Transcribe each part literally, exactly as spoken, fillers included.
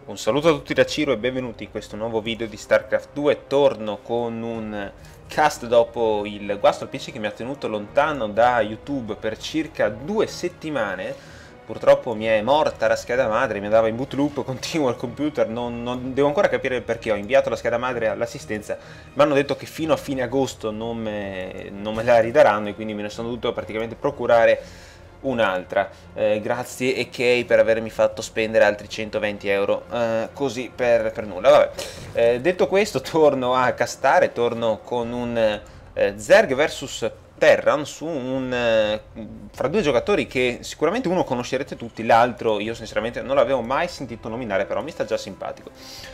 Un saluto a tutti da Ciro e benvenuti in questo nuovo video di StarCraft due. Torno con un cast dopo il guasto al P C che mi ha tenuto lontano da YouTube per circa due settimane. Purtroppo mi è morta la scheda madre, mi andava in boot loop continuo al computer, non, non devo ancora capire il perché. Ho inviato la scheda madre all'assistenza, mi hanno detto che fino a fine agosto non me, non me la ridaranno e quindi me ne sono dovuto praticamente procurare un'altra. Eh, grazie E K per avermi fatto spendere altri centoventi euro eh, così per, per nulla. Vabbè. Eh, detto questo, torno a castare, torno con un eh, Zerg versus Terran su un eh, fra due giocatori che sicuramente uno conoscerete tutti, l'altro io sinceramente non l'avevo mai sentito nominare, però mi sta già simpatico.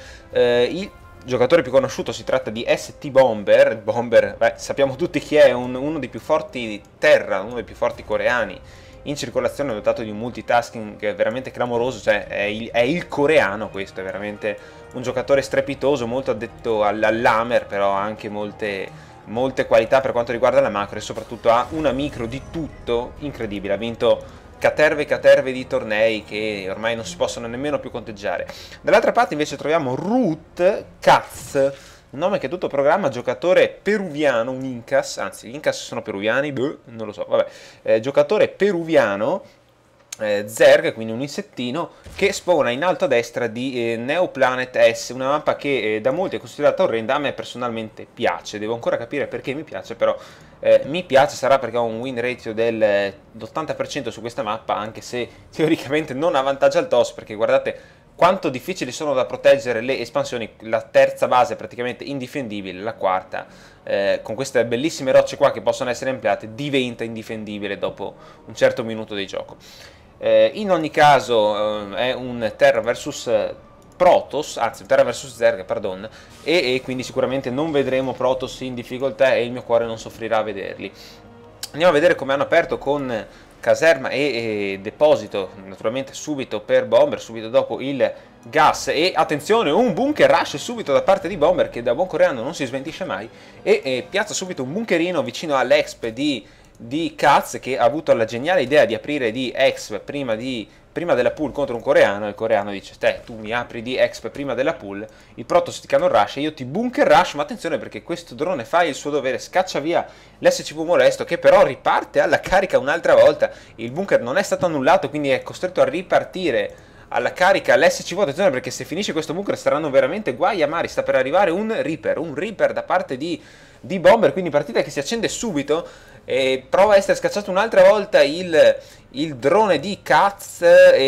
Eh, il giocatore più conosciuto si tratta di S T Bomber. Bomber, beh, sappiamo tutti chi è, un, uno dei più forti Terran, uno dei più forti coreani in circolazione, dotato di un multitasking veramente clamoroso, cioè è il, è il coreano. Questo è veramente un giocatore strepitoso, molto addetto all'hammer, però ha anche molte, molte qualità per quanto riguarda la macro e soprattutto ha una micro di tutto incredibile. Ha vinto caterve e caterve di tornei che ormai non si possono nemmeno più conteggiare. Dall'altra parte invece troviamo Root Katz, un nome che è tutto programma, giocatore peruviano, un Incas, anzi gli Incas sono peruviani, boh, non lo so, vabbè, eh, giocatore peruviano, eh, Zerg, quindi un insettino, che spawna in alto a destra di eh, Neoplanet S, una mappa che eh, da molti è considerata orrenda, a me personalmente piace, devo ancora capire perché mi piace, però eh, mi piace, sarà perché ho un win ratio dell'ottanta per cento su questa mappa, anche se teoricamente non avvantaggia il toss, perché guardate quanto difficili sono da proteggere le espansioni. La terza base è praticamente indifendibile, la quarta, eh, con queste bellissime rocce qua che possono essere ampliate, diventa indifendibile dopo un certo minuto di gioco. Eh, in ogni caso eh, è un Terra versus Protoss, anzi Terra versus Zerg, pardon, e, e quindi sicuramente non vedremo Protoss in difficoltà e il mio cuore non soffrirà a vederli. Andiamo a vedere come hanno aperto con caserma e, e deposito, naturalmente subito per Bomber, subito dopo il gas, e attenzione, un bunker rush subito da parte di Bomber, che da buon coreano non si smentisce mai, e, e piazza subito un bunkerino vicino all'exp di, di Katz, che ha avuto la geniale idea di aprire di exp prima di prima della pool contro un coreano. Il coreano dice: te, tu mi apri di exp prima della pool, il Protoss ti cannon rush e io ti bunker rush. Ma attenzione, perché questo drone fa il suo dovere, scaccia via l'S C V molesto, che però riparte alla carica un'altra volta. Il bunker non è stato annullato, quindi è costretto a ripartire alla carica l'S C V. Attenzione, perché se finisce questo bunker saranno veramente guai amari. Sta per arrivare un Reaper, un Reaper da parte di, di Bomber, quindi partita che si accende subito e prova a essere scacciato un'altra volta il, il drone di Katz,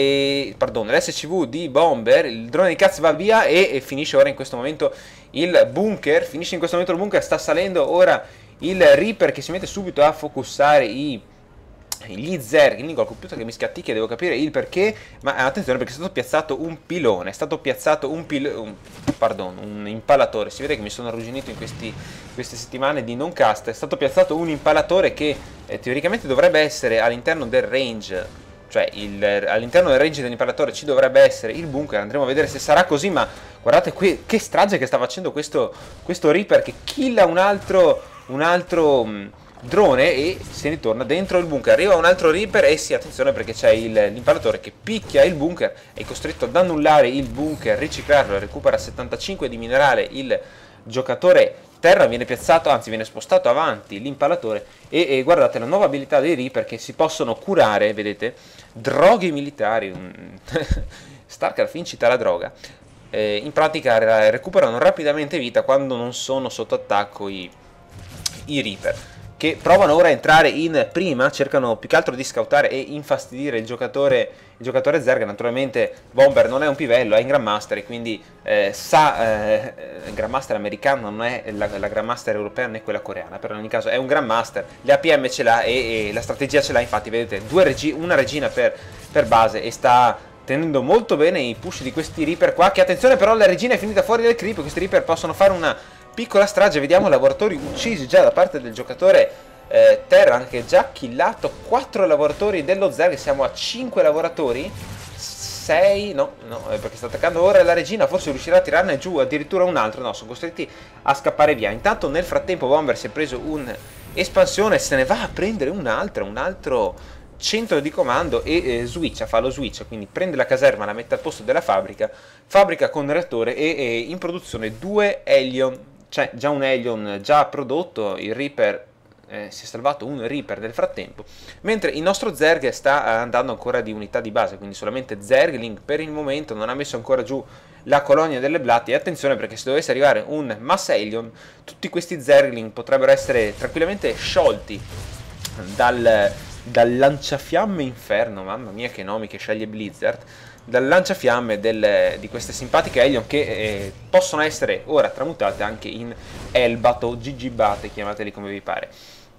e, pardon, l'S C V di Bomber. Il drone di Katz va via e, e finisce ora in questo momento il bunker, finisce in questo momento il bunker, sta salendo ora il Reaper che si mette subito a focussare i gli Zerg. Il lingua al computer che mi scatticchia, devo capire il perché, ma attenzione perché è stato piazzato un pilone, è stato piazzato un pilone, un, pardon, un impalatore. Si vede che mi sono arrugginito in questi, queste settimane di non cast. È stato piazzato un impalatore che eh, teoricamente dovrebbe essere all'interno del range, cioè all'interno del range dell'impalatore ci dovrebbe essere il bunker. Andremo a vedere se sarà così, ma guardate qui che strage che sta facendo questo, questo Reaper, che killa un altro, un altro mh, drone e se ne torna dentro il bunker. Arriva un altro Reaper e sì, attenzione perché c'è l'impalatore che picchia il bunker, è costretto ad annullare il bunker, riciclarlo, recupera settantacinque di minerale. Il giocatore Terra viene piazzato, anzi viene spostato avanti l'impalatore e, e guardate la nuova abilità dei Reaper, che si possono curare, vedete, droghe militari. StarCraft incita la droga. Eh, in pratica recuperano rapidamente vita quando non sono sotto attacco i, i Reaper, che provano ora a entrare in prima, cercano più che altro di scoutare e infastidire il giocatore, il giocatore Zerg. Naturalmente Bomber non è un pivello, è in Grandmaster e quindi eh, sa, eh, Grandmaster americano, non è la, la Grandmaster europea né quella coreana, però in ogni caso è un Grandmaster, le A P M ce l'ha e, e la strategia ce l'ha. Infatti vedete, due regi una regina per, per base, e sta tenendo molto bene i push di questi Reaper qua, che attenzione però la regina è finita fuori del creep. Questi Reaper possono fare una piccola strage, vediamo lavoratori uccisi già da parte del giocatore eh, Terran, che ha già killato quattro lavoratori dello Zerg. Siamo a cinque lavoratori, sei, no, no, perché sta attaccando ora la regina, forse riuscirà a tirarne giù addirittura un altro, no, sono costretti a scappare via. Intanto nel frattempo Bomber si è preso un'espansione e se ne va a prendere un'altra, un altro centro di comando e eh, switcha, fa lo switch, quindi prende la caserma, la mette al posto della fabbrica, fabbrica con reattore e, e in produzione due Hellion, cioè già un Hellion già prodotto, il Reaper eh, si è salvato un Reaper nel frattempo, mentre il nostro Zerg sta andando ancora di unità di base, quindi solamente Zergling per il momento, non ha messo ancora giù la colonia delle Blatti. E attenzione, perché se dovesse arrivare un Mass Hellion, tutti questi Zergling potrebbero essere tranquillamente sciolti dal, dal lanciafiamme inferno, mamma mia che nomi che sceglie Blizzard, dal lanciafiamme del, di queste simpatiche Hellion che eh, possono essere ora tramutate anche in Elbat o Gigibate, chiamateli come vi pare.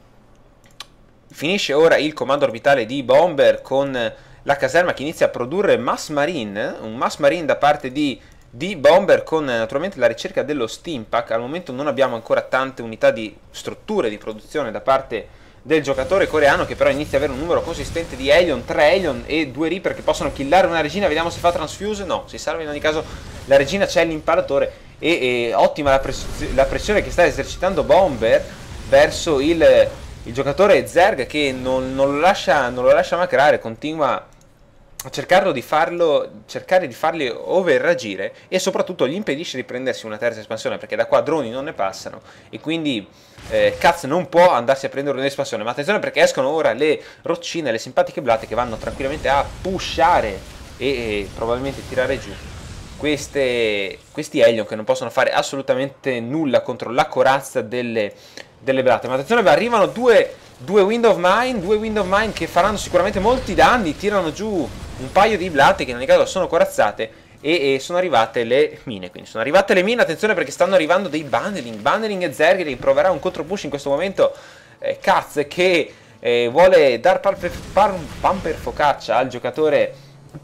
Finisce ora il comando orbitale di Bomber con la caserma che inizia a produrre Mass Marine, un Mass Marine da parte di, di Bomber con naturalmente la ricerca dello Steampack. Al momento non abbiamo ancora tante unità di strutture di produzione da parte del giocatore coreano, che però inizia ad avere un numero consistente di Hellion, tre Hellion e due Reaper che possono killare una regina. Vediamo se fa transfuse, no, si salva in ogni caso la regina, c'è l'impalatore e, e ottima la, press la pressione che sta esercitando Bomber verso il, il giocatore Zerg, che non, non, lo lascia, non lo lascia macrare, continua a cercarlo di farlo, cercare di farli overreagire e soprattutto gli impedisce di prendersi una terza espansione, perché da qua droni non ne passano e quindi eh, Katz non può andarsi a prendere un'espansione. Ma attenzione, perché escono ora le roccine, le simpatiche blatte che vanno tranquillamente a pushare e, e probabilmente tirare giù queste, questi Hellion, che non possono fare assolutamente nulla contro la corazza delle, delle blatte. Ma attenzione, arrivano due, due Wind of Mine, due Wind of Mine che faranno sicuramente molti danni, tirano giù un paio di blatte che in ogni caso sono corazzate e, e sono arrivate le mine, quindi sono arrivate le mine. Attenzione, perché stanno arrivando dei bundling, bundling e Zergling proverà un contropush in questo momento. eh, Katz che eh, vuole dar pumper focaccia al giocatore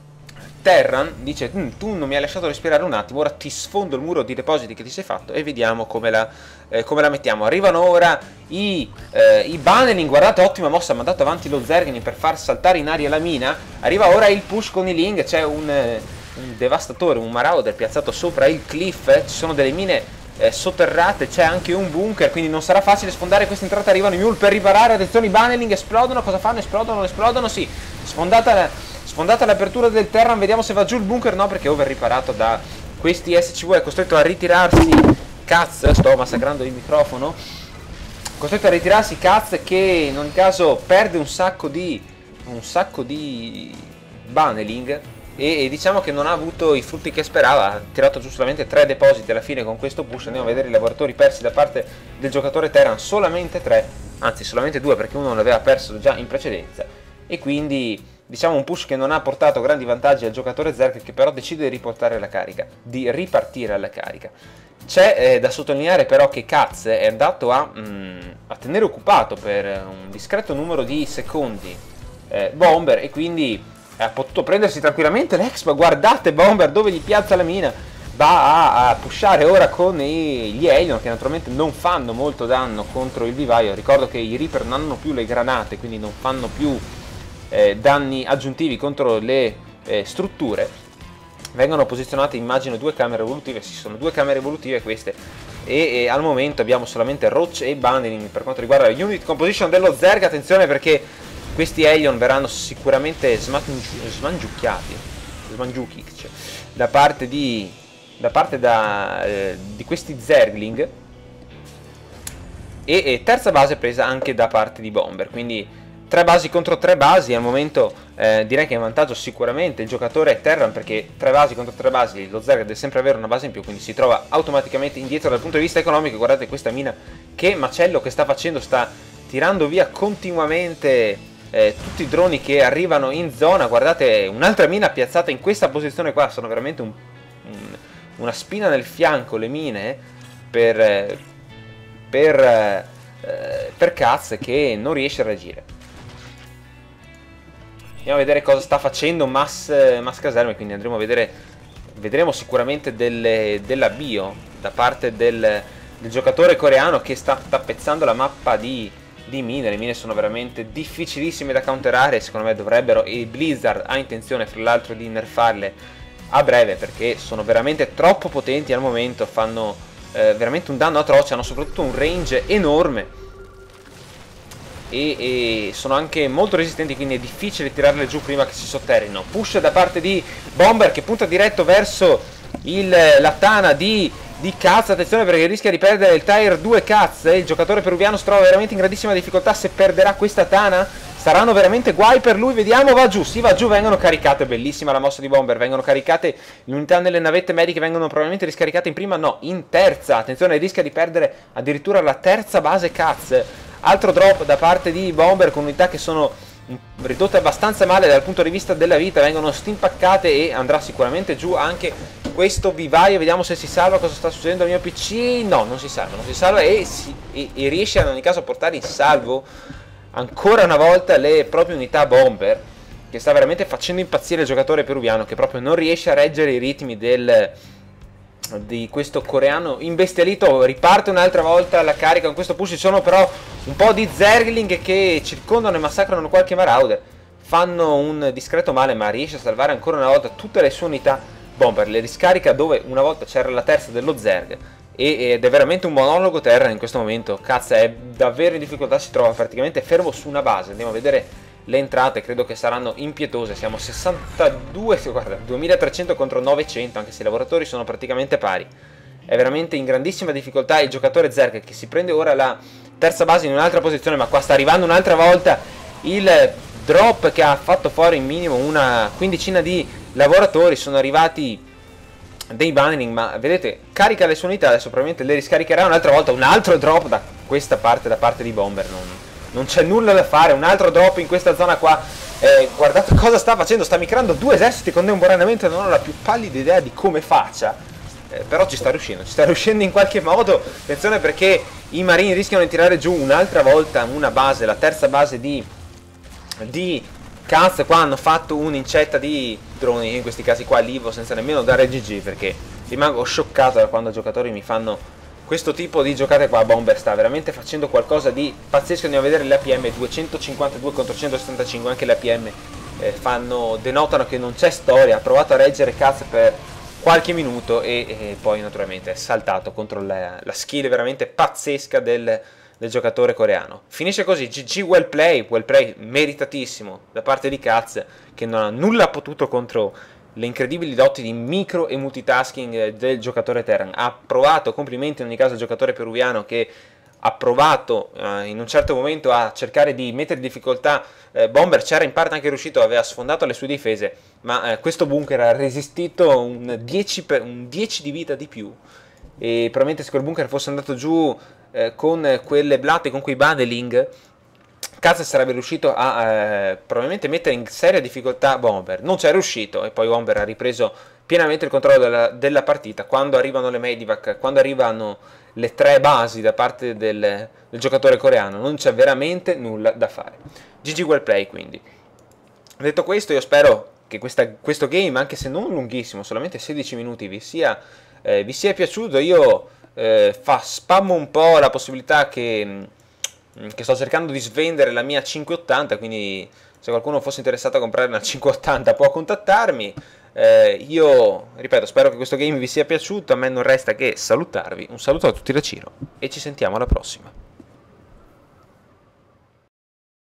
Terran, dice tu non mi hai lasciato respirare un attimo, ora ti sfondo il muro di depositi che ti sei fatto e vediamo come la, eh, come la mettiamo. Arrivano ora i, eh, i bundling, guardate, ottima mossa, ha mandato avanti lo Zergling per far saltare in aria la mina. Arriva ora il push con i Ling, c'è un, eh, un devastatore, un marauder piazzato sopra il cliff, eh, ci sono delle mine eh, sotterrate, c'è anche un bunker, quindi non sarà facile sfondare questa entrata. Arrivano i mule per riparare, attenzione, i bundling esplodono, cosa fanno? Esplodono, esplodono, sì, sfondata la... Sfondata l'apertura del Terran, vediamo se va giù il bunker. No, perché è over riparato da questi S C V, è costretto a ritirarsi Katz, sto massacrando il microfono, costretto a ritirarsi Katz, che in ogni caso perde un sacco di un sacco di bunneling e, e diciamo che non ha avuto i frutti che sperava. Ha tirato giù solamente tre depositi alla fine con questo push. Andiamo a vedere i lavoratori persi da parte del giocatore Terran, solamente tre, anzi solamente due, perché uno l'aveva perso già in precedenza, e quindi diciamo un push che non ha portato grandi vantaggi al giocatore Zerg, che però decide di riportare la carica, di ripartire alla carica. C'è eh, da sottolineare però che Katz è andato a, mm, a tenere occupato per un discreto numero di secondi eh, Bomber, e quindi ha potuto prendersi tranquillamente l'Expa. Guardate Bomber dove gli piazza la mina, va a, a pushare ora con i, gli Hellion, che naturalmente non fanno molto danno contro il vivaio. Ricordo che i Reaper non hanno più le granate, quindi non fanno più Eh, danni aggiuntivi contro le eh, strutture. Vengono posizionate, immagino, due camere evolutive. Ci sono due camere evolutive queste, e, e al momento abbiamo solamente Roach e bundling per quanto riguarda la unit composition dello Zerg. Attenzione, perché questi Hellion verranno sicuramente smangiucchiati smangiucchi da parte di da parte da, eh, di questi Zergling, e, e terza base presa anche da parte di Bomber, quindi tre basi contro tre basi. Al momento eh, direi che è in vantaggio sicuramente il giocatore Terran, perché tre basi contro tre basi lo Zerg deve sempre avere una base in più, quindi si trova automaticamente indietro dal punto di vista economico. Guardate questa mina, che macello che sta facendo, sta tirando via continuamente eh, tutti i droni che arrivano in zona. Guardate, un'altra mina piazzata in questa posizione qua, sono veramente un, un, una spina nel fianco le mine per, per, eh, per Katz, che non riesce a reagire. Andiamo a vedere cosa sta facendo Mass, Mass Caserme, quindi andremo a vedere, vedremo sicuramente delle, della bio da parte del, del giocatore coreano, che sta tappezzando la mappa di, di mine. Le mine sono veramente difficilissime da counterare, secondo me dovrebbero, e Blizzard ha intenzione fra l'altro di nerfarle a breve, perché sono veramente troppo potenti al momento, fanno eh, veramente un danno atroce, hanno soprattutto un range enorme. e, e sono anche molto resistenti, quindi è difficile tirarle giù prima che si sotterrino. Push da parte di Bomber che punta diretto verso il, la tana di, di Kaz. Attenzione perché rischia di perdere il Tier due Kaz. Il giocatore peruviano si trova veramente in grandissima difficoltà. Se perderà questa tana saranno veramente guai per lui. Vediamo, va giù, si va giù, vengono caricate, bellissima la mossa di Bomber, vengono caricate le unità nelle navette mediche, vengono probabilmente riscaricate in prima, no, in terza. Attenzione, rischia di perdere addirittura la terza base Kaz. Altro drop da parte di Bomber con unità che sono ridotte abbastanza male dal punto di vista della vita, vengono stimpaccate e andrà sicuramente giù anche questo vivaio. Vediamo se si salva, cosa sta succedendo al mio P C. No, non si salva, non si salva e, si, e, e riesce in ogni caso a portare in salvo ancora una volta le proprie unità Bomber, che sta veramente facendo impazzire il giocatore peruviano, che proprio non riesce a reggere i ritmi del, di questo coreano imbestialito. Riparte un'altra volta la carica con questo push. Ci sono però un po' di Zergling che circondano e massacrano qualche Marauder, fanno un discreto male, ma riesce a salvare ancora una volta tutte le sue unità Bomber. Le riscarica dove una volta c'era la terza dello Zerg, ed è veramente un monologo terra in questo momento. Kaz è davvero in difficoltà, si trova praticamente fermo su una base. Andiamo a vedere le entrate, credo che saranno impietose. Siamo a sessantadue, guarda, duemilatrecento contro novecento, anche se i lavoratori sono praticamente pari. È veramente in grandissima difficoltà il giocatore Zerg, che si prende ora la terza base in un'altra posizione, ma qua sta arrivando un'altra volta il drop che ha fatto fuori in minimo una quindicina di lavoratori. Sono arrivati dei bundling, ma vedete, carica le sue unità, adesso probabilmente le riscaricherà un'altra volta. Un altro drop da questa parte, da parte di Bomber, non, non c'è nulla da fare. Un altro drop in questa zona qua. Eh, guardate cosa sta facendo, sta micrando due eserciti contemporaneamente, non ho la più pallida idea di come faccia, eh, però ci sta riuscendo, ci sta riuscendo in qualche modo. Attenzione perché i marini rischiano di tirare giù un'altra volta una base, la terza base di, di Kaz. Qua hanno fatto un'incetta di droni, in questi casi qua l'Ivo, senza nemmeno dare G G, perché rimango scioccato da quando i giocatori mi fanno questo tipo di giocate qua. Bomber sta veramente facendo qualcosa di pazzesco. Andiamo a vedere le A P M, duecentocinquantadue contro centosettantacinque, anche le A P M eh, fanno, denotano che non c'è storia. Ha provato a reggere Kaz per qualche minuto e, e poi naturalmente è saltato contro la, la skill veramente pazzesca del, del giocatore coreano. Finisce così, G G, well play, well play meritatissimo da parte di Kaz, che non ha nulla potuto contro le incredibili doti di micro e multitasking del giocatore Terran. Ha provato, complimenti in ogni caso al giocatore peruviano, che ha provato eh, in un certo momento a cercare di mettere in difficoltà eh, Bomber. C'era in parte anche riuscito, aveva sfondato le sue difese, ma eh, questo bunker ha resistito un dieci, per, un dieci di vita di più, e probabilmente se quel bunker fosse andato giù eh, con quelle blatte, con quei bundling, Kaz sarebbe riuscito a eh, probabilmente mettere in seria difficoltà Bomber. Non c'è riuscito e poi Bomber ha ripreso pienamente il controllo della, della partita. Quando arrivano le Medivac, quando arrivano le tre basi da parte del, del giocatore coreano, non c'è veramente nulla da fare. G G well play quindi. Detto questo, io spero che questa, questo game, anche se non lunghissimo, solamente sedici minuti, vi sia, eh, vi sia piaciuto. Io eh, fa, spammo un po' la possibilità che... che sto cercando di svendere la mia cinquecentottanta, quindi se qualcuno fosse interessato a comprare una cinquecentottanta può contattarmi. Eh, io, ripeto, spero che questo game vi sia piaciuto. A me non resta che salutarvi. Un saluto a tutti da Ciro e ci sentiamo alla prossima.